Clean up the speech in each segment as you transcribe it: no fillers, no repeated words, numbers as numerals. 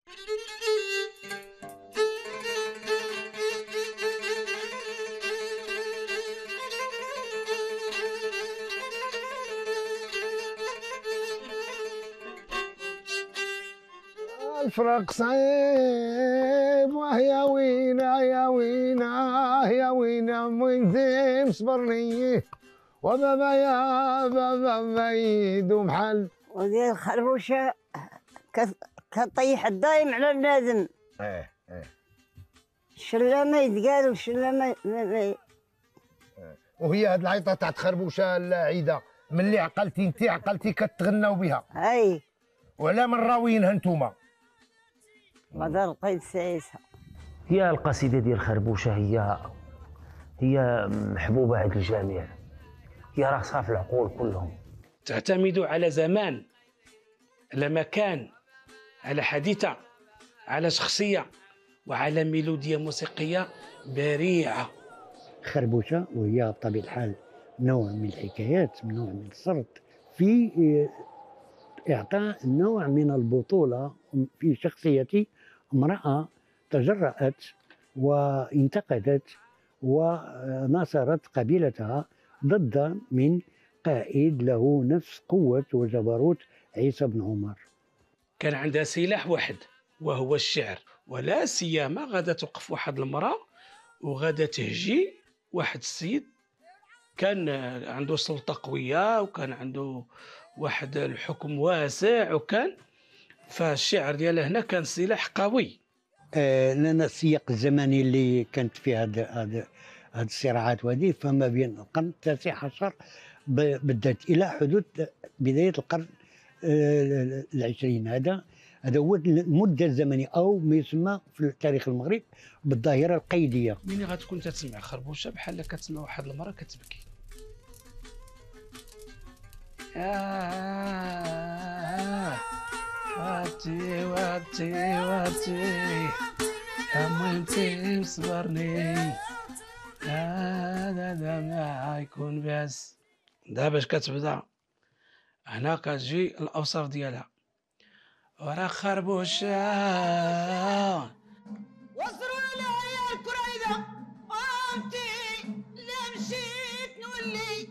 الفراق صعيب وهي وينا يا وينا يا وينا وين صبرني وبابا يا بابا يدوم حل ودي الخربوشة كطيح الدايم على اللازم. ايه شلا ما يتقال وشلا ما وهي هاد العيطة تاع خربوشة العيدة ملي عقلتي انت عقلتي كتغناو بها. اي وعلى من راوينها نتوما؟ غدا لقيت سعيسة. هي القصيدة ديال خربوشة هي محبوبة عند الجميع، هي راسها في العقول كلهم. تعتمد على زمان، على مكان، على حديثة، على شخصية، وعلى ميلودية موسيقية بريعة. خربوشة وهي بطبيعة الحال نوع من الحكايات، نوع من السرد، في إعطاء نوع من البطولة في شخصية امرأة تجرأت وانتقدت وناصرت قبيلتها ضد من قائد له نفس قوة وجبروت عيسى بن عمر. كان عندها سلاح واحد وهو الشعر، ولا سيما غادا توقف واحد المرأة وغادا تهجي واحد السيد كان عنده سلطة قوية وكان عنده واحد الحكم واسع، وكان فالشعر ديالها هنا كان سلاح قوي. لأن السياق الزمني اللي كانت فيه هذه الصراعات وهذه فما بين القرن التاسع عشر بدات إلى حدود بداية القرن العشرين. هذا هو المدة الزمنية أو ما يسمى في تاريخ المغرب بالظاهرة القيدية. ملي غتكون تسمع خربوشة بحال كتسمع واحد المرأة كتبكي. واتي واتي واتي يا مهمتي صبرني هذا دمع يكون بس. دابا باش كتبدا هنا كتجي الاوصاف ديالها. ورا خربوشة وصلوا لي الكريدة وانتي لا مشيت نولي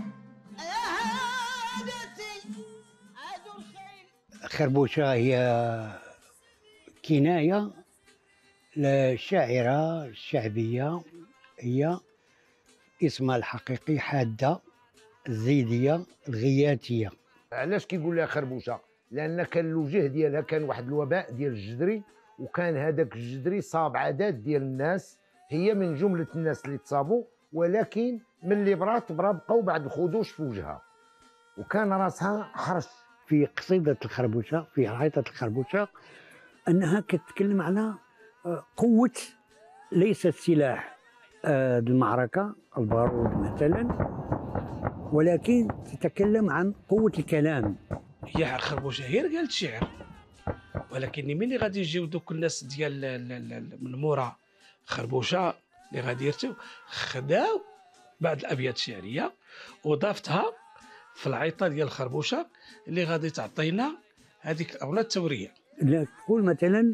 هادتي عادوا الخيل. خربوشة هي كناية للشاعرة الشعبية، هي اسمها الحقيقي حادة الزيدية الغياتية. علاش كيقول لها خربوشة؟ لان كان الوجه ديالها كان واحد الوباء ديال الجدري، وكان هذاك الجدري صاب عدد ديال الناس، هي من جمله الناس اللي تصابوا، ولكن ملي برات بقاو بعد الخدوش في وجهها، وكان راسها حرش. في قصيدة الخربوشة، في عيطة الخربوشة، أنها كتتكلم على قوة ليس السلاح المعركة البارود مثلا، ولكن تتكلم عن قوة الكلام. هي خربوشة هي قالت شعر، ولكن ملي غادي يجيو دوك الناس ديال من مورا خربوشة اللي غادي يرتو خداو بعض الأبيات الشعرية وضافتها في العيطة ديال خربوشة اللي غادي تعطينا هذيك الأغنية التورية. تقول مثلا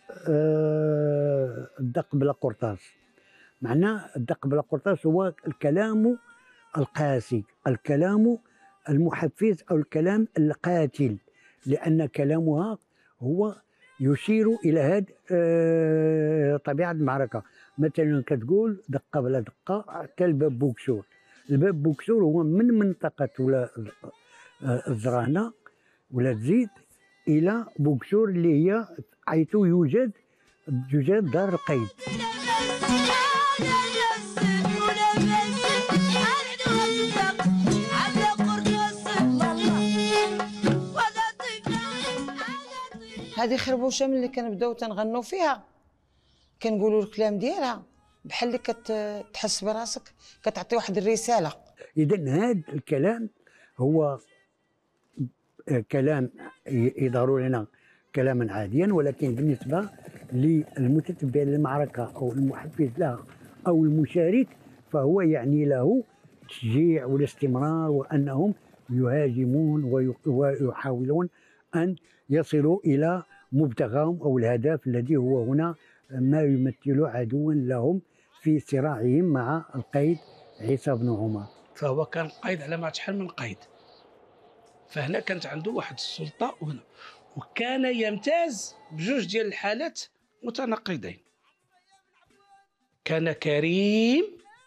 الدق بلا قرطاس، معناه الدق بلا قرطاس هو الكلام القاسي، الكلام المحفز أو الكلام القاتل، لأن كلامها هو يشير إلى هذه طبيعة المعركة. مثلا كتقول دقة بلا دقة حتى الباب بوكسور. الباب بوكسور هو من منطقة ولا الزرانة ولا تزيد إلى بوكسور اللي هي حيث يوجد دار القيد. هذه خربوشة ملي كنبداو تنغنوا فيها كنقولوا الكلام ديالها بحال اللي كتحس براسك كتعطي واحد الرسالة. إذن هذا الكلام هو كلام يظهر لنا كلاما عاديا، ولكن بالنسبة للمتتبع للمعركة أو المحفز لها أو المشارك فهو يعني له تشجيع والاستمرار، وأنهم يهاجمون ويحاولون أن يصلوا إلى مبتغاهم أو الهدف الذي هو هنا ما يمثل عدوا لهم في صراعهم مع القيد عيسى بن عمر. فهو كان قايد على ما شحال من قيد، فهنا كانت عنده واحد السلطة وهنا، وكان يمتاز بجوج ديال الحالات متناقضين. كان كريم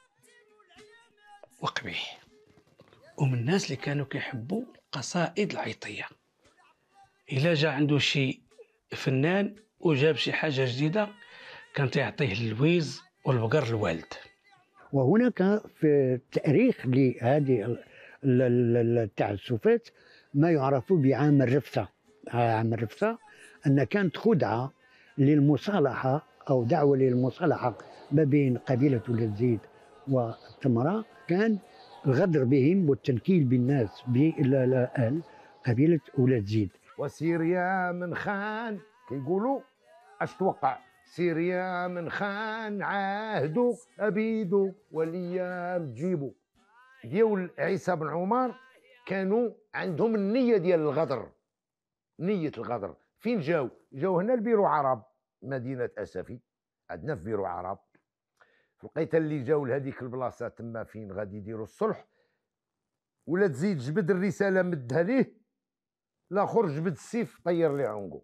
وقبيح، ومن الناس اللي كانوا كيحبوا القصائد العيطية. إلا جا عنده شي فنان وجاب شي حاجة جديدة كان يعطيه اللويز والبقر الوالد. وهناك في التاريخ لهذه التعسفات ما يعرف بعام الرفسة. عام الرفسة أن كانت خدعة للمصالحة أو دعوة للمصالحة ما بين قبيلة ولاد زيد والتمرة، كان الغدر بهم والتنكيل بالناس بأهل قبيلة ولاد زيد. وسيريا من خان كيقولوا اش توقع، سيريا من خان عاهدو ابيدو والايام تجيبو. ديال عيسى بن عمر كانوا عندهم النيه ديال الغدر، نيه الغدر. فين جاو هنا لبيرو عرب، مدينه اسفي عندنا في بيرو عرب. في الوقيته اللي جاو لهذيك البلاصه تما فين غادي يديروا الصلح، ولاد زيد جبد الرساله مدها ليه، الاخر جبد السيف طير ليه عنقو.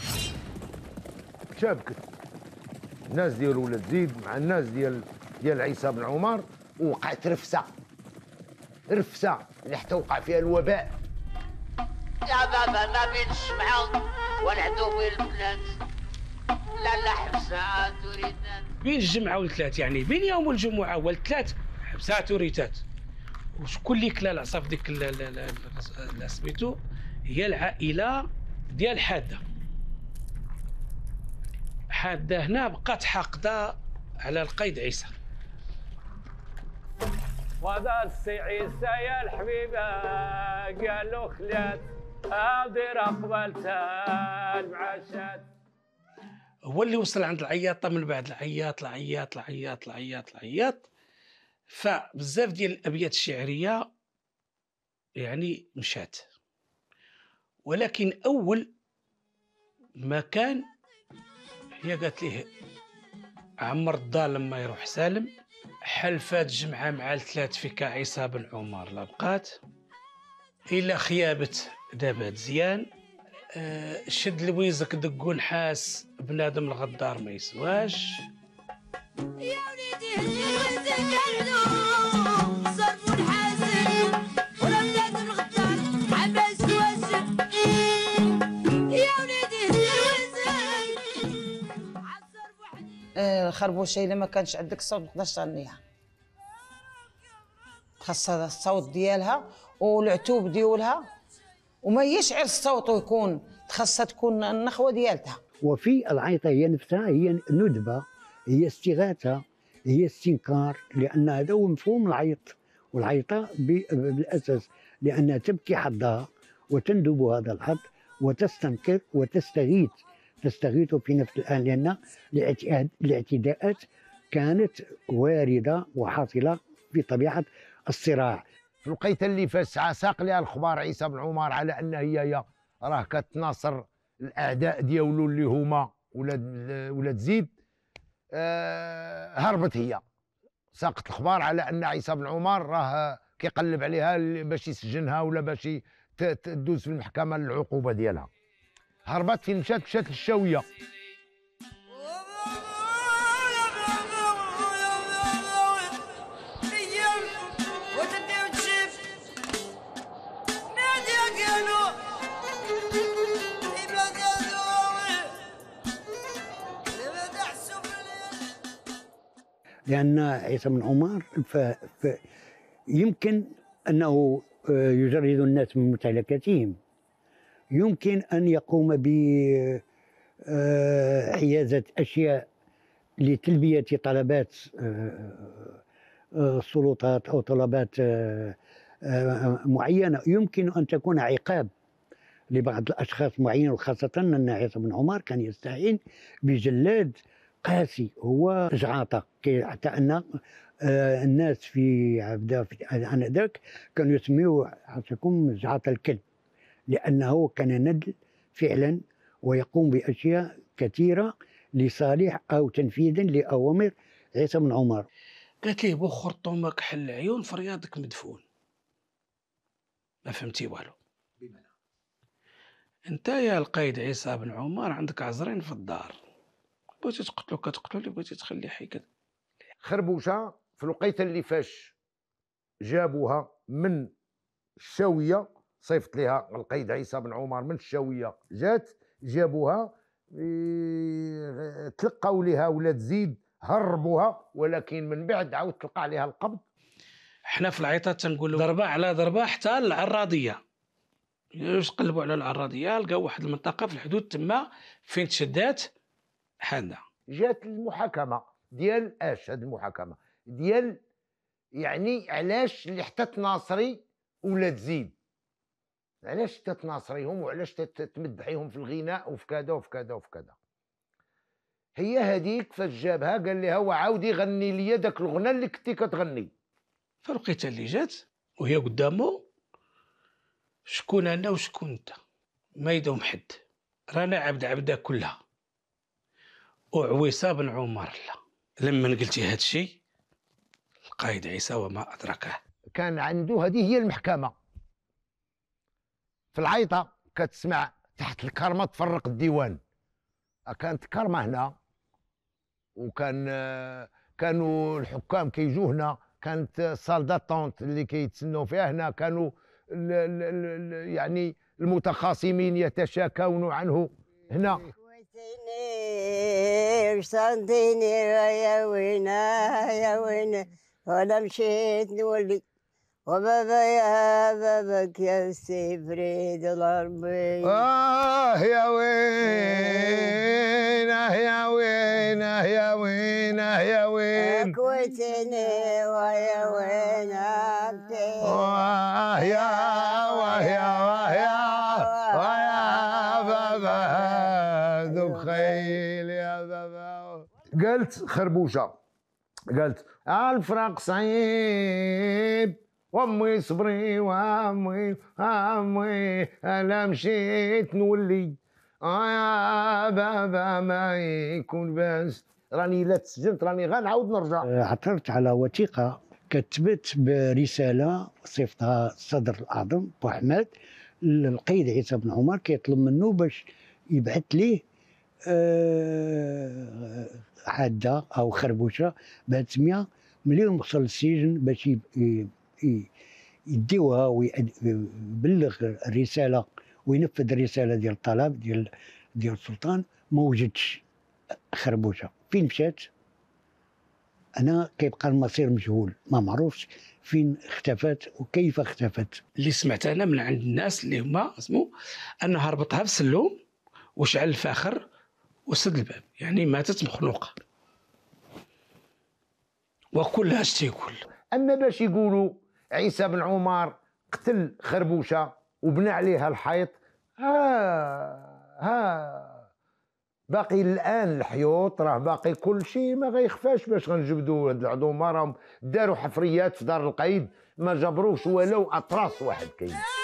شابكت الناس ديال ولاد زيد مع الناس ديال عيسى بن عمر، ووقعت رفسه اللي حتى وقع فيها الوباء. يا بابا ما بين الشمعة ونعدو بين البنات، لا حبسات وريدات. بين الجمعة والثلاث، يعني بين يوم والجمعة والثلاث حبسات وريتات. وشكون اللي كلا العصا في ديك اللي سميتو هي العائلة ديال حادة هنا بقات حاقدة على القيد عيسى. وهذا السي عيسى يا الحبيبة قال له خلات دير قبلتها المعاشات. هو اللي وصل عند العياطة من بعد العياط، فبزاف ديال الأبيات الشعرية يعني مشات. ولكن أول ما كان هي قالت ليه عمر الدار لما يروح سالم، حلفات جمعة مع الثلاث فيك عيسى بن عمر لا بقات، إلا خيابت دابا زيان، شد لويزك دقو نحاس، بنادم الغدار ما يسواش. يا وليدي الوزن قالوا صرفوا الحاسب ولا بنادم الغدار عباس واسب. يا وليدي الوزن عالصرف وحدي. الخربوشه الا ما كانش عندك الصوت ما تقدرش تغنيها، خاصها الصوت ديالها والعتوب ديالها، وما يشعر الصوت ويكون خاصها تكون النخوه ديالتها. وفي العيطة هي نفسها هي ندبة، هي استغاثة، هي استنكار، لأن هذا هو مفهوم العيط. والعيطة بالأساس لأنها تبكي حظها وتندب هذا الحظ وتستنكر وتستغيث، تستغيث في نفس الآن، لأن الاعتداءات كانت واردة وحاصلة في طبيعة الصراع. في الوقيته اللي فاس ساق لها الخبار عيسى بن عمر على ان هي راه كتناصر الاعداء ديالو اللي هما ولاد زيد، هربت هي، ساقت الخبار على ان عيسى بن عمر راه كيقلب عليها باش يسجنها ولا باش تدوز في المحكمه العقوبه ديالها. هربت. فين مشات للشاويه. لأن عيسى بن عمر يمكن أنه يجرد الناس من ممتلكاتهم، يمكن أن يقوم بحيازة أشياء لتلبية طلبات السلطات أو طلبات معينة، يمكن أن تكون عقاب لبعض الأشخاص معينين، وخاصة أن عيسى بن عمر كان يستعين بجلاد قاسي هو جعاطة، حتى أن الناس في عبده آنذاك كانوا يسميوه حسكم جعاطة الكلب، لأنه كان ندل فعلا ويقوم بأشياء كثيرة لصالح أو تنفيذا لأوامر عيسى بن عمر. قالت ليه بو خرطومك حل العيون في رياضك مدفون. ما فهمتي والو. انت يا القايد عيسى بن عمر عندك عذرين في الدار، بغيتي تقتلو كتقتلو، اللي بغيتي تخليه حي كذا. خربوشه في الوقيته اللي فاش جابوها من الشاويه، صيفط لها القايد عيسى بن عمر من الشاويه، جابوها تلقاو لها ولاد زيد، هربوها، ولكن من بعد عاود تلقى عليها القبض. حنا في العيطات تنقولوا ضربه على ضربه حتى العراضيه. واش قلبوا على العراضيه لقاو واحد المنطقه في الحدود تما فين تشدات حاده. جات المحاكمه ديال هاد المحاكمه ديال يعني علاش اللي حتى تناصري ولاد زيد، علاش حتى تناصريهم وعلاش تمدحيهم في الغناء وفي كذا وفي كذا وفي كذا. هي هذيك فاش جابها قال لها وعاودي غني لي داك الغنى اللي كنتي كتغني. فالوقيته اللي جات وهي قدامه، شكون انا وشكون انت؟ ما يدوم حد، رانا عبده كلها، وعويسى بن عمر لا. لما قلتي هاد الشيء القايد عيسى وما ادركه، كان عنده هذه هي المحكمه في العيطه، كتسمع تحت الكرمه تفرق الديوان. كانت كرمه هنا، كانوا الحكام كيجوا هنا، كانت سال داتونت اللي كيتسناو فيها هنا، كانوا يعني المتخاصمين يتشاكون عنه هنا. صنديني يا وينا يا وينا، ولا مشيت نولي وبابا يا بابك يا سي فريد الغربي. يا وين يا وين يا وين يا وين كويتني ويا وين عبتي يا بابا ذوك خيل يا بابا. قالت خربوشه، قالت الفراق صعيب وامي صبري وامي انا مشيت نولي يا بابا ما يكون باس، راني لا تسجنت راني غنعاود نرجع. عثرت على وثيقه كتبت برساله صيفطها الصدر الاعظم بوحماد للقايد عيسى بن عمر، كيطلب منه باش يبعث ليه حاده او خربوشه ب 100 مليون وصل للسجن باش يديوها ويبلغ الرساله وينفذ الرساله ديال الطلب ديال السلطان. ما وجدش خربوشه، فين مشات؟ انا كيبقى المصير مجهول، ما معروفش فين اختفت وكيف اختفت. اللي سمعت انا من عند الناس اللي هما اسمو انه ربطها في السلوم وشعل الفاخر وسد الباب، يعني ماتت مخنوقه. وكلها اش تيقول. اما باش يقولوا عيسى بن عمر قتل خربوشه وبنى عليها الحيط، باقي الان الحيوط راه باقي كل شيء ما غيخفاش. باش غنجبدوا هاد العظومه راهم داروا حفريات في دار القايد ما جبروش ولو اطراس واحد كاين.